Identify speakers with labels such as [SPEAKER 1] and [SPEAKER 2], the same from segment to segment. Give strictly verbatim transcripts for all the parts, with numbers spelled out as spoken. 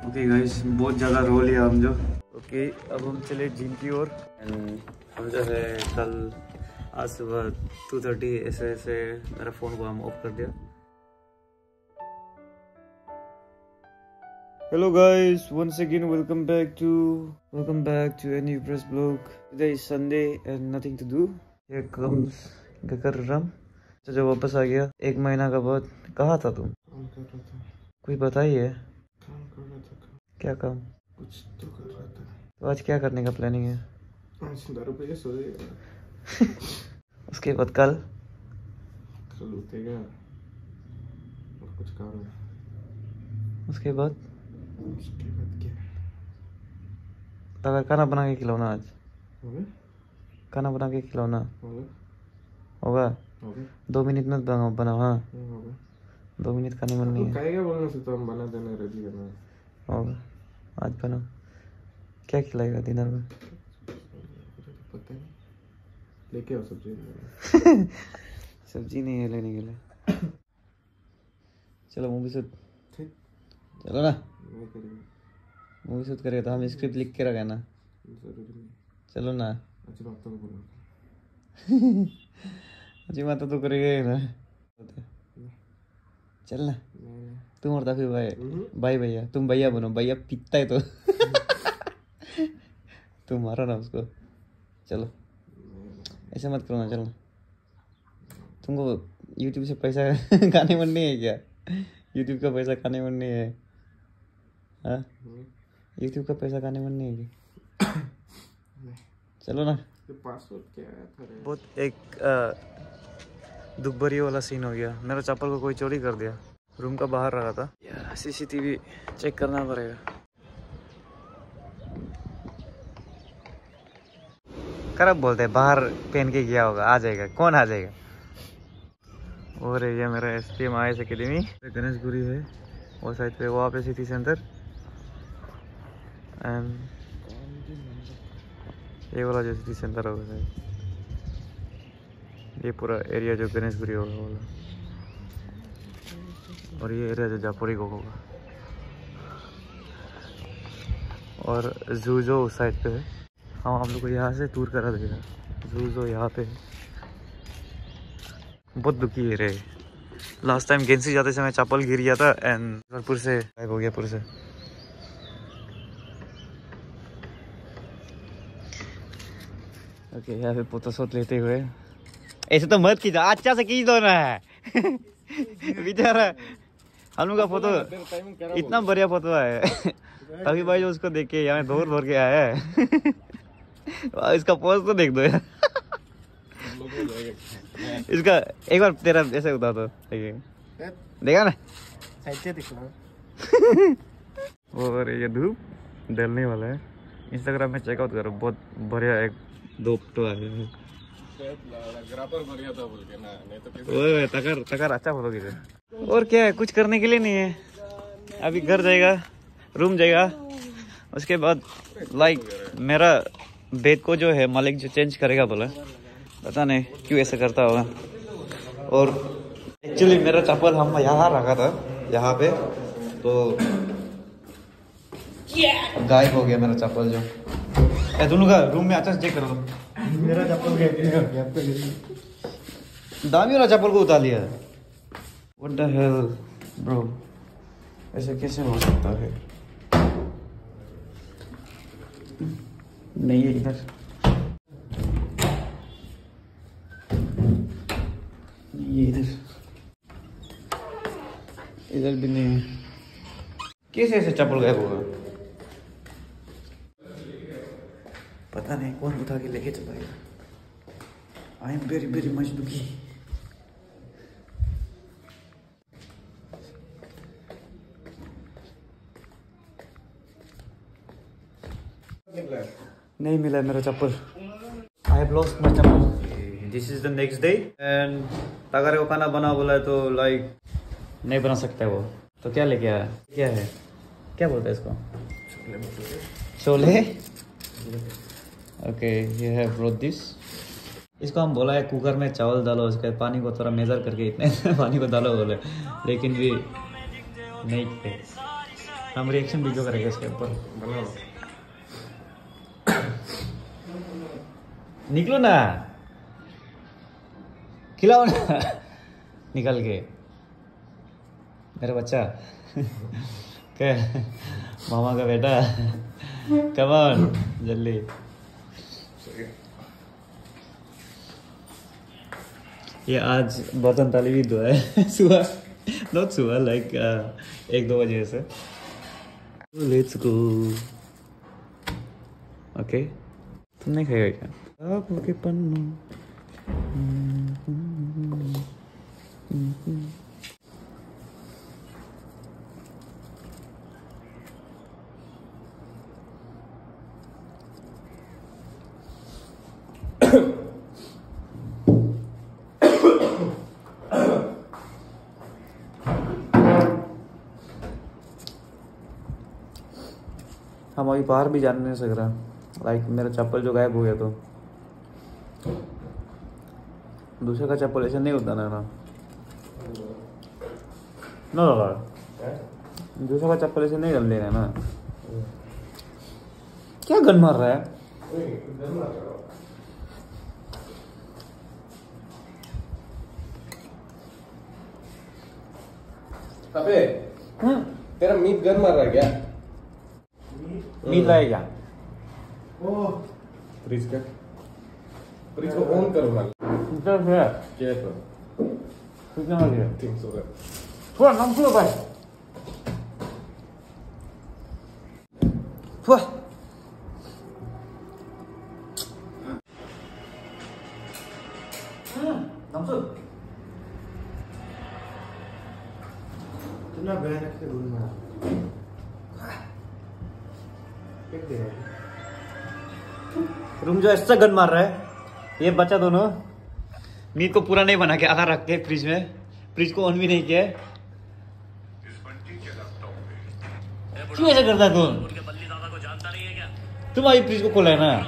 [SPEAKER 1] Okay guys, बहुत ज़्यादा रो लिया हम जो। ओके okay, अब हम चले जिम की ओर। एंड हम जो है कल आज सुबह टू थर्टी ऐसे ऐसे मेरा फ़ोन को हम ऑफ कर दिया। Hello guys, once again welcome back to welcome back to a new press blog. Today is Sunday and nothing to do. ये काम कर रहा हूँ। तो जब वापस आ गया एक महीना का बाद। कहाँ था तुम?
[SPEAKER 2] काम कर रहा था।
[SPEAKER 1] कुछ बताइए।
[SPEAKER 2] काम कर रहा था।
[SPEAKER 1] क्या काम?
[SPEAKER 2] कुछ तो कर रहा था।
[SPEAKER 1] तो आज क्या करने का प्लानिंग है?
[SPEAKER 2] आज दारू पे के सोएगा।
[SPEAKER 1] उसके बाद कल
[SPEAKER 2] कल उठेगा और कुछ काम है।
[SPEAKER 1] उसके बाद
[SPEAKER 2] उसके बाद क्या?
[SPEAKER 1] अगर खाना बना के खिलौना आज।
[SPEAKER 2] होगा?
[SPEAKER 1] खाना बना के खिलौना
[SPEAKER 2] होगा?
[SPEAKER 1] होगा?
[SPEAKER 2] होगा?
[SPEAKER 1] दो मिनट में बनाओ बनाओ। हाँ
[SPEAKER 2] होगा?
[SPEAKER 1] दो मिनट खाने मन नहीं है।
[SPEAKER 2] खाएगा बोलने से तो हम बना देना रेडी करना
[SPEAKER 1] होगा। आज बनाओ। क्या खिलाएगा डिनर में?
[SPEAKER 2] पता नहीं। लेके आओ सब्जी।
[SPEAKER 1] सब्जी नहीं है लेने के लिए। चलो मूवी शूट। चलो ना मूवी शूट करेगा तो हम स्क्रिप्ट लिख के रखा ना। चलो ना।
[SPEAKER 2] अच्छा बात तो बोलो।
[SPEAKER 1] अच्छी बात तो करेगा ही ना। चल ना। तुम और फिर भाई भाई भैया तुम भैया बनो। भैया पीता है तो तुम मारो ना उसको। चलो ऐसे मत करो ना। चलो तुमको यूट्यूब से पैसा खाने मन नहीं है क्या? यूट्यूब का पैसा खाने मन नहीं है? हाँ यूट्यूब का पैसा खाने मन नहीं है क्या? चलो ना।
[SPEAKER 2] पासवर्ड क्या था?
[SPEAKER 1] बहुत एक दुख भरी वाला सीन हो गया। मेरा चप्पल को कोई चोरी कर दिया। रूम का बाहर रखा था यार। सीसीटीवी चेक करना पड़ेगा। करब बोलते हैं बाहर पहन के गया होगा। आ जाएगा। कौन आ जाएगा? और ये मेरा S P M I S academy Ganeshpuri है वो साइड पे। वहाँ पे सिटी सेंटर एंड ये वाला जो सिटी सेंटर होगा शायद। ये पूरा एरिया जो गणेशपुरी होगा वाला। और ये एरिया जो जापुरी को होगा। और जू जो उस साइड पे है। हाँ हम लोग को यहाँ से टूर करा देगा। जू जो यहाँ पे है। बहुत दुखी है रे। लास्ट टाइम गेंसी जाते समय चप्पल गिर गया था एंड पुर से गायब हो गया पुर से। ओके यहाँ पे फोटो शॉट लेते हुए। ऐसे तो मत कीजिए। अच्छा से खींच दो ना। बेचारा हम लोग का फोटो इतना बढ़िया फोटो है। अभी भाई जो उसको देख के यहाँ दौड़ दौड़ के आया है। इसका पोज तो देख दो यार। इसका एक बार तेरा ऐसे उतार दो। देखा ना। और ये धूप डलने वाला है। इंस्टाग्राम में चेकआउट करो। बहुत बढ़िया एक दो फोटो आया है। ओए तकर तकर अच्छा फोटो खींचे। और क्या है कुछ करने के लिए नहीं है। अभी घर जाएगा रूम जाएगा। उसके बाद लाइक मेरा बेड को जो है मालिक जो चेंज करेगा बोला। पता नहीं क्यों ऐसा करता होगा। और एक्चुअली मेरा चप्पल हम यहाँ रखा था यहाँ पे तो गायब हो गया मेरा चप्पल जो। ए दोनों का रूम में अच्छा से चेक कर लो। मेरा चप्पल गया। दामी वाला चप्पल को उतार लिया। What the hell bro? ऐसे कैसे हो सकता है? नहीं है इधर। नहीं है इधर। इधर भी नहीं है। कैसे ऐसे चप्पल गायब होगा? पता नहीं कौन उठा के लेके चला गया। I am very very much दुखी। नहीं मिला मेरा चप्पल। I have lost my chappal. This is the next day and तगर को खाना बना बोला है तो लाइक नहीं बना सकता है वो। तो क्या लेके आया? क्या है? क्या बोलते हैं इसको? छोले। Okay you have brought this. इसको हम बोला है कुकर में चावल डालो उसके पानी को थोड़ा मेजर करके इतने पानी को डालो बोले लेकिन भी नहीं थे। हम रिएक्शन वीडियो करेंगे इसके ऊपर।
[SPEAKER 2] बनाओ।
[SPEAKER 1] निकलो ना, खिलाओ ना निकल के मेरा बच्चा। क्या मामा का बेटा, कम ऑन जल्दी। ये आज बर्तन ताली भी धोया है सुबह, नॉट सुबह लाइक एक दो बजे से। Let's go. ओके, तुमने खाएगा क्या? आप के पन्नू। हम अभी बाहर भी जाने नहीं सक रहा, लाइक मेरा चप्पल जो गायब हो गया, तो दूसरे का चप्पल ऐसे नहीं होता ना ना ना लगा दूसरे का चप्पल ऐसे नहीं डाल लेना ना। क्या गन मार रहा है?
[SPEAKER 2] अबे तेरा मीट गन मार रहा है क्या?
[SPEAKER 1] मीट लाए क्या?
[SPEAKER 2] फ्रिज का फ्रिज को ऑन करो ना।
[SPEAKER 1] कितना है?
[SPEAKER 2] क्या तो
[SPEAKER 1] कितना हो गया?
[SPEAKER 2] तीन सौ का
[SPEAKER 1] थोड़ा नाम सुनो भाई। वाह, नाम सुन।
[SPEAKER 2] कितना भयानक से रूम में
[SPEAKER 1] रूम जो ऐसा गन मार रहा है, ये बच्चा दोनों मीट को पूरा नहीं बना के आधा रख के फ्रिज में, फ्रिज को ऑन भी नहीं किया। क्यों ऐसा करता है तुम? तुम अभी फ्रिज को खोला है ना,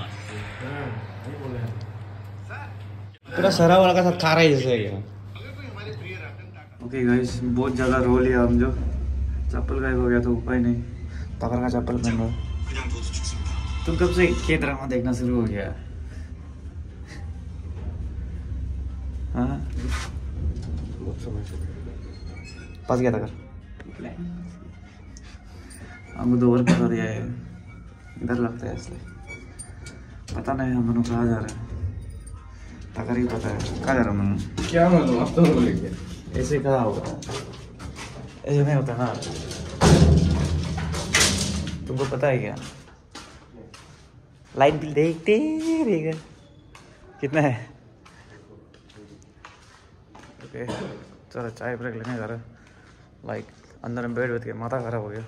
[SPEAKER 1] पूरा सरा वाला का साथ खा रहा है जैसे क्या। ओके गाइस, बहुत ज़्यादा रो लिया हम, जो चप्पल गायब हो गया तो उपाय नहीं, तकर का चप्पल पहन लो। तुम कब से ये ड्रामा देखना शुरू हो गया? हाँ,
[SPEAKER 2] बहुत समय से
[SPEAKER 1] फंस गया तकर। हमको दो बार बता दिया है, डर लगता है इसलिए। पता नहीं हम मनु कहाँ जा रहे हैं, तकर ही पता है कहाँ जा रहा हूँ मनु।
[SPEAKER 2] क्या मालूम, आप तो बोले क्या?
[SPEAKER 1] ऐसे कहाँ होगा, ऐसे नहीं होता ना। तुमको पता है क्या? लाइट बिल देखते रहेगा कितना है। ओके चलो, चाय ब्रेक लेने जा रहे, लाइक अंदर में बैठ बैठ के माथा खराब हो गया।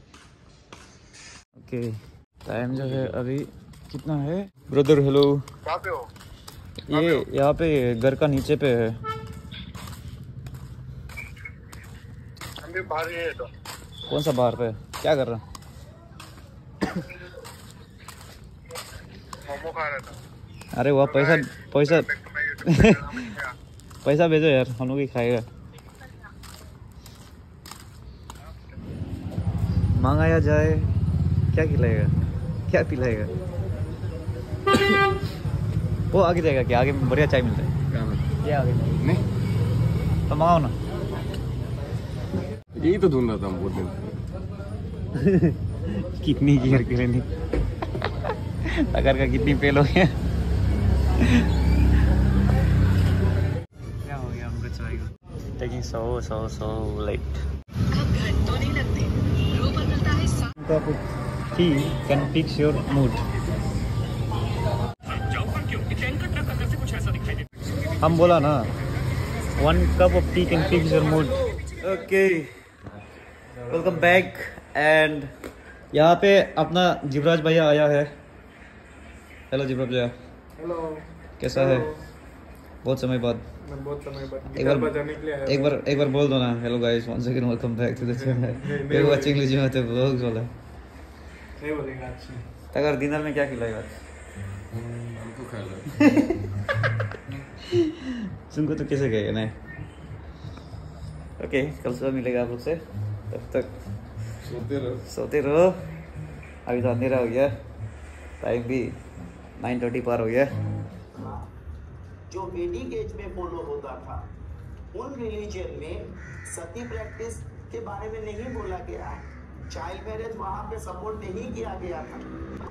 [SPEAKER 1] ओके, टाइम जो है अभी कितना है ब्रदर? हेलो,
[SPEAKER 2] कहाँ पे हो?
[SPEAKER 1] ये यहाँ पे घर का नीचे पे है।
[SPEAKER 2] हम भी बाहर ही है। तो
[SPEAKER 1] कौन सा बाहर पे? क्या कर रहा?
[SPEAKER 2] मोमो खा रहा था।
[SPEAKER 1] अरे वाह, पैसा पैसा पैसा भेजो यार, हम लोग ही खाएगा। मंगाया जाए, क्या खिलाएगा, क्या पिलाएगा? वो आगे जाएगा क्या? आगे बढ़िया चाय मिलता है। ये आगे
[SPEAKER 2] नहीं
[SPEAKER 1] तो मंगाओ ना।
[SPEAKER 2] यही तो ढूंढ रहा था हम बहुत दिन से।
[SPEAKER 1] कितनी गियर के लिए अगर का कितनी फेल हो गया। क्या हो गया हमको चाय को? Taking so so so late.
[SPEAKER 3] अब घंटों नहीं लगते, रो बदलता है सा-
[SPEAKER 1] cup of tea can fix your mood. हम बोला ना, one cup of tea can fix your mood. Okay, welcome back and यहाँ पे अपना जीवराज भैया आया है। हेलो जीवराज भैया,
[SPEAKER 2] हेलो,
[SPEAKER 1] कैसा है? बहुत समय बाद।
[SPEAKER 2] मैं बहुत समय बाद
[SPEAKER 1] एक बार
[SPEAKER 2] बजाने के लिए आया।
[SPEAKER 1] एक बार एक बार बोल दो ना, hello guys, once again welcome back to the channel. मेरे को अच्छी इंग्लिश में तो ब्लॉग बोला।
[SPEAKER 2] नहीं बोलेगा अच्छी।
[SPEAKER 1] अगर डिनर में क्या खिलाएगा?
[SPEAKER 2] हमको खा लो।
[SPEAKER 1] तुमको तो कैसे गए ना? ओके, कल सुबह मिलेगा आप लोग से, तब तक
[SPEAKER 2] सोते रहो।
[SPEAKER 1] सोते रहो। अभी तो अंधेरा हो गया, टाइम भी नाइन थर्टी पार हो गया।
[SPEAKER 4] जो वैदिक एज में फॉलो होता था, उन रिलीजन में सती प्रैक्टिस के बारे में नहीं बोला गया है। चाइल्ड मैरिज वहां पे सपोर्ट नहीं किया गया था।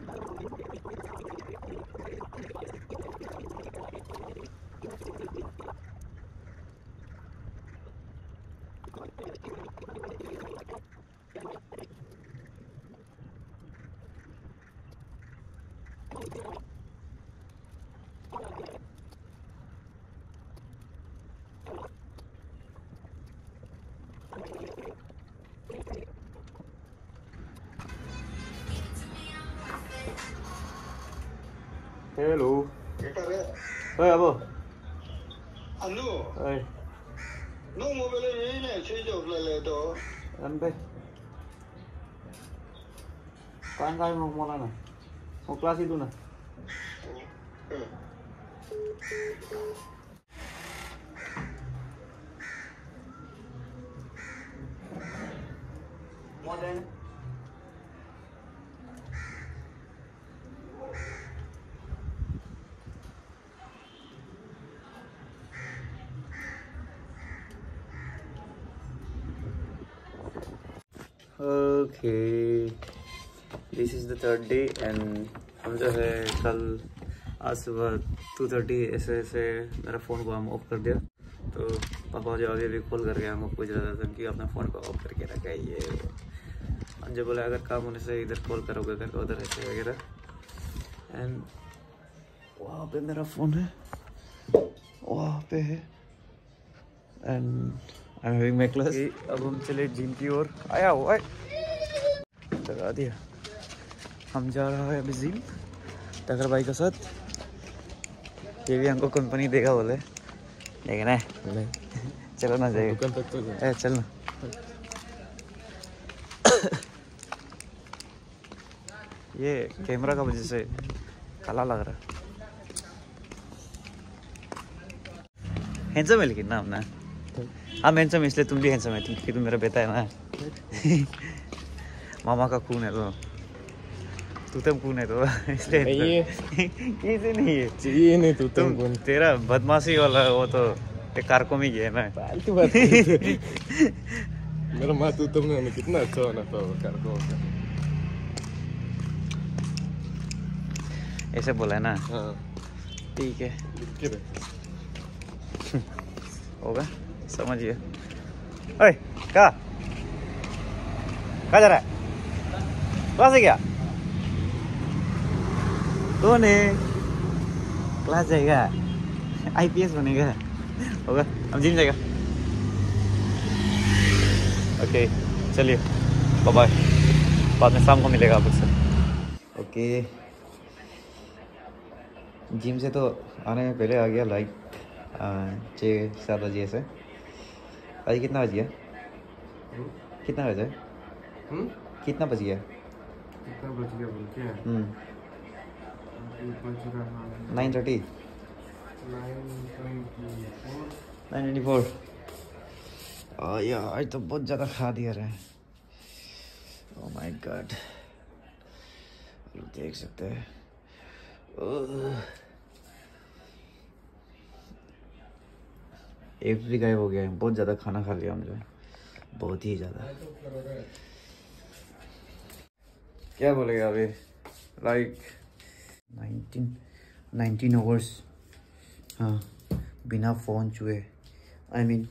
[SPEAKER 1] हेलो।
[SPEAKER 5] Kare,
[SPEAKER 1] ओए अबो।
[SPEAKER 5] anu,
[SPEAKER 1] ओए
[SPEAKER 5] no mobile ni na change of le to.
[SPEAKER 1] रन पे कान काय मग मला ना मग क्लास इथून ना
[SPEAKER 4] modern
[SPEAKER 1] okay, this is the third day and हम जो है कल आज सुबह टू थर्टी ऐसे ऐसे मेरा फ़ोन को हम ऑफ कर दिया। तो पापा जो अभी भी कॉल करके हमको पूछ रहा था कि अपना फ़ोन को ऑफ करके रखा है ये। मुझे बोला अगर काम होने से इधर कॉल करोगे करके उधर ऐसे वगैरह। एंड वहाँ पे मेरा फ़ोन है, वहाँ पे है and I am having my class. अब हम चले जिम की ओर। आया हुआ लगा दिया। हम जा रहा है अभी जिम टकर भाई के साथ। ये भी हमको कंपनी देगा बोले, लेकिन है चलो ना जाएगा
[SPEAKER 2] दुकान तक तो जाए।
[SPEAKER 1] ए चल ना। ये कैमरा का वजह से काला लग रहा है। हैंडसम है लेकिन ना अपना। हाँ हैंडसम इसलिए तुम भी हैंडसम है क्योंकि तुम मेरा बेटा है ना। मामा का खून है तो तू तम खून है तो इसलिए
[SPEAKER 2] ये
[SPEAKER 1] कैसे नहीं है
[SPEAKER 2] चाहिए नहीं तू
[SPEAKER 1] तुम
[SPEAKER 2] तुम
[SPEAKER 1] तेरा बदमाशी वाला वो तो एक कार में गया ना।
[SPEAKER 2] फालतू बात मेरा माँ तू तुमने कितना अच्छा होना था वो कर दो।
[SPEAKER 1] ऐसे बोला है ना।
[SPEAKER 2] हाँ
[SPEAKER 1] ठीक है
[SPEAKER 2] किधर
[SPEAKER 1] होगा समझिए। ओए क्या कहाँ जा रहा है? कहाँ से गया तूने? क्लास जाएगा, आईपीएस बनेगा होगा। हम जिम जाएगा। ओके चलिए बाय बाय, बाद में शाम को मिलेगा आप से। ओके जिम से तो आने में पहले आ गया लाइक छः सात बजे से। आज कितना बज गया? कितना बजा?
[SPEAKER 2] हम्म
[SPEAKER 1] कितना बज गया?
[SPEAKER 2] कितना बच गया बोल के
[SPEAKER 1] हम्म
[SPEAKER 2] बच रहा
[SPEAKER 1] nine thirty
[SPEAKER 2] nine twenty four
[SPEAKER 1] nine twenty four. यार आज तो बहुत ज़्यादा खा दिया रहे। ओह माय गॉड, देख सकते हैं। एफ भी गायब हो गया है। बहुत ज़्यादा खाना खा लिया मुझे, बहुत ही ज़्यादा। क्या बोलेगा अभी? लाइक नाइनटीन नाइनटीन आवर्स हाँ बिना फ़ोन छुए। आई मीन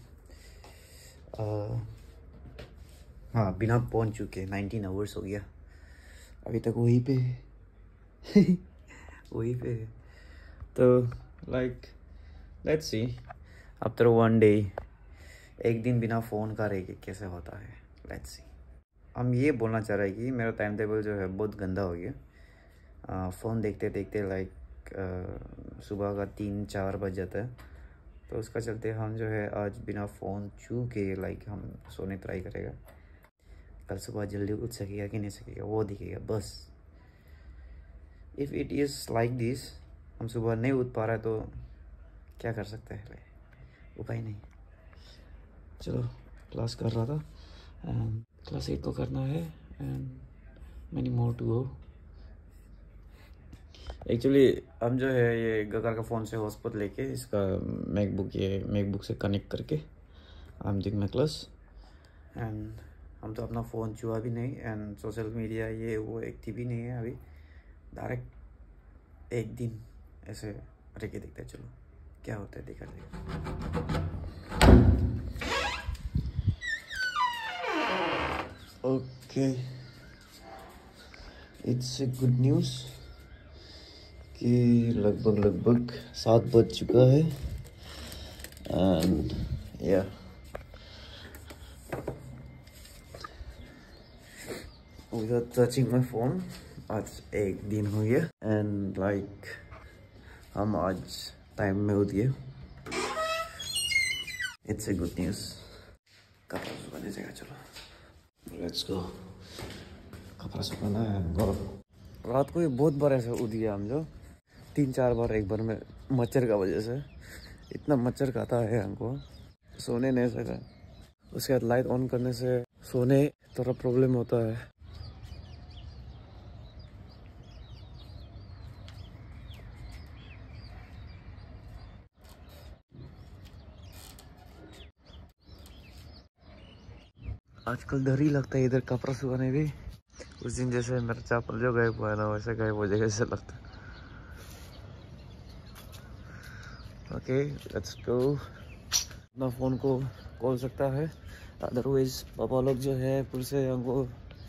[SPEAKER 1] हाँ बिना फ़ोन चुके नाइनटीन आवर्स हो गया। अभी तक वहीं पे है वहीं पे है। तो like let's see after one day, एक दिन बिना फ़ोन का रह के कैसे होता है। Let's see. हम ये बोलना चाह रहे हैं कि मेरा टाइम टेबल जो है बहुत गंदा हो गया। फ़ोन देखते देखते लाइक सुबह का तीन चार बज जाता है। तो उसका चलते हम जो है आज बिना फ़ोन छू के लाइक हम सोने ट्राई करेगा। कल सुबह जल्दी उठ सकेगा कि नहीं सकेगा वो दिखेगा बस। If it is like this, हम सुबह नहीं उठ पा रहे तो क्या कर सकते हैं? उपाय नहीं। चलो क्लास कर रहा था, क्लास एट को करना है। and many more to go. Actually हम जो है ये गगर का फ़ोन से हॉटस्पॉट लेके इसका मैकबुक ये मैकबुक से कनेक्ट करके I am doing my class and हम तो अपना फ़ोन छुआ भी नहीं एंड सोशल मीडिया ये वो एक्टिव ही नहीं है अभी। डायरेक्ट एक दिन ऐसे रह के देखते हैं, चलो क्या होता है देखा जाएगा। Okay, it's a good news कि लगभग लगभग सात बज चुका है एंड या विदाउट टचिंग माई फोन आज एक दिन हो गया एंड लाइक हम आज टाइम में उठ गए। It's a good news. कपड़ा सुखाने जाएगा, चलो लेट्स गो। कपड़ा सुखाना है। रात को ये बहुत बार ऐसे उठ गया हम जो तीन चार बार एक बार में मच्छर का वजह से इतना मच्छर खाता है हमको सोने नहीं सका। उसके बाद लाइट ऑन करने से सोने थोड़ा प्रॉब्लम होता है। आजकल डर ही लगता है इधर कपड़ा सुखाने भी। उस दिन जैसे मेरा चप्पल जो गायब हुआ है ना वैसे गायब हो जाएगा ऐसा लगता है। Okay let's go. अपना फ़ोन को खोल सकता है, अदरवाइज पापा लोग जो है फिर से हमको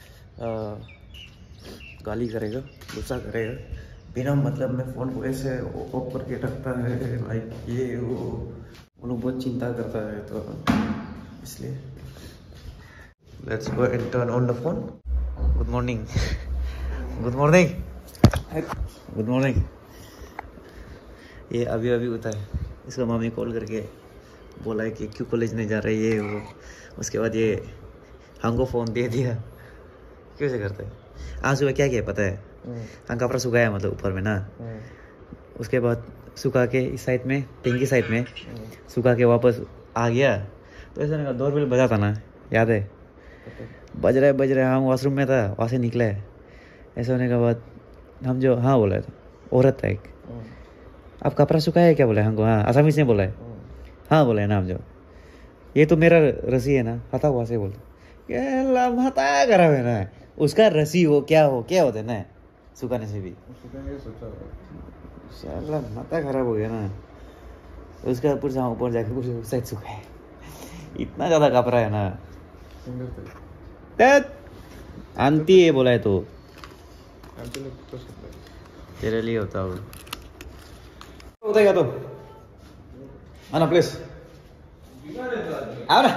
[SPEAKER 1] गाली करेगा, गुस्सा करेगा। बिना मतलब में फ़ोन को ऐसे ऑफ करके रखता है लाइक ये वो, उन लोग बहुत चिंता करता है तो इसलिए। Let's go and turn on the phone. Good morning, good morning, good morning. ये अभी अभी होता है। इसका मम्मी कॉल करके बोला है कि क्यों कॉलेज नहीं जा रही है वो। उसके बाद ये हमको फ़ोन दे दिया। कैसे करते हैं? आज सुबह क्या किया पता है? हम कपड़ा सुखाया मतलब ऊपर में ना, उसके बाद सुखा के इस साइड में टेंकी साइड में सुखा के वापस आ गया तो ऐसा नहीं डोर बेल बजा था ना, याद है? बज रहा है बज रहा है हम वॉशरूम में था, वहाँ से निकला है। ऐसा होने के बाद हम जो हाँ बोला है औरत था एक, आप कपड़ा सुखाया है क्या बोला है हमको? हाँ आसामी से बोला है। हाँ बोला है ना हम जो, ये तो मेरा रस्सी है ना, हटा वहाँ से बोलते हटा करा है ना, उसका रस्सी हो क्या हो क्या होता है ना सुखाने से भी। माथा खराब हो गया ना उसका। ऊपर से ऊपर जाके उस साइड सुखाए, इतना ज़्यादा कपड़ा है ना। आंटी है बोला है तो तेरे लिए होता हो होता तो आना प्लीज आओ ना।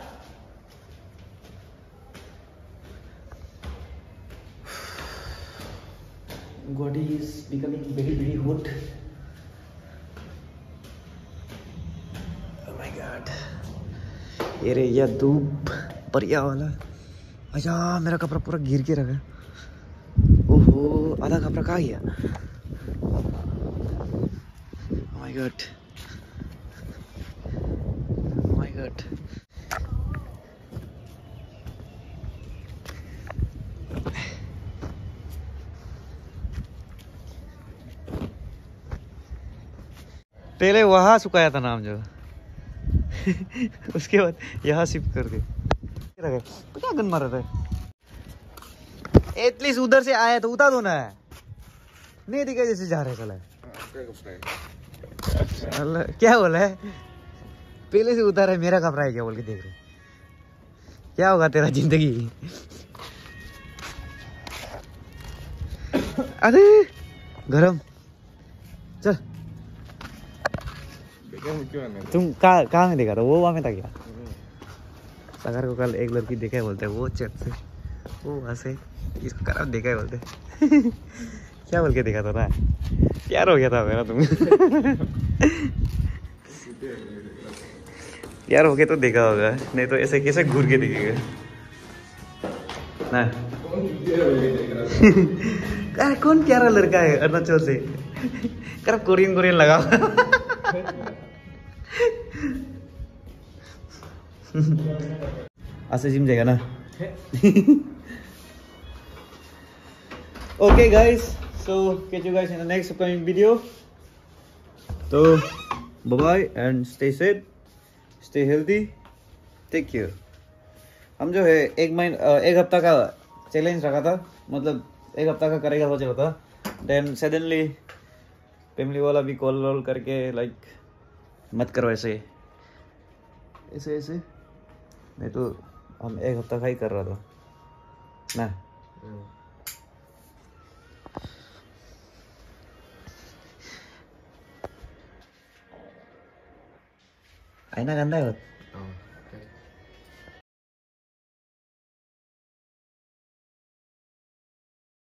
[SPEAKER 1] Body is becoming very very hot. Oh my god. ये रे यह धूप बढ़िया वाला। अच्छा मेरा कपड़ा पूरा गिर के रखा। ओहो आधा कपड़ा कहाँ गया? Oh my god. Oh my god. पहले वहाँ सुखाया था नाम जो उसके बाद यहाँ शिफ्ट कर दे। तो क्या गन मार रहा है? एटलीस्ट उधर से आया तो उतार दो ना, नहीं दिखा जैसे जा रहे चला। क्या बोला है? पहले से उतार है मेरा कपड़ा है क्या बोल के देख रहे। क्या होगा तेरा जिंदगी? अरे गरम चल। तुम कहाँ कहाँ में देखा था? वो वहाँ में था क्या? सागर को कल एक लड़की देखा है बोलते हैं वो चेप से, वो वहाँ से इसको खराब देखा है बोलते क्या बोल के देखा था ना? प्यार हो गया था मेरा तुम प्यार हो गया तो देखा होगा, नहीं तो ऐसे कैसे घूर के देखेगा ना। अरे कौन प्यारा लड़का है अरुणाचल से? कर कोरियन कोरियन लगा आज से जिम जाएगा ना Okay guys, so catch you guys in the next upcoming video. So bye bye and stay safe, stay healthy, take care. हम जो है एक महीना एक हफ्ता का चैलेंज रखा था, मतलब एक हफ्ता का करेगा सोच रहा था, देन सडनली फैमिली वाला भी कॉल वॉल करके लाइक मत करो ऐसे ऐसे ऐसे, नहीं तो हम एक हफ्ता का ही कर रहा था ना। आईना गंदा है।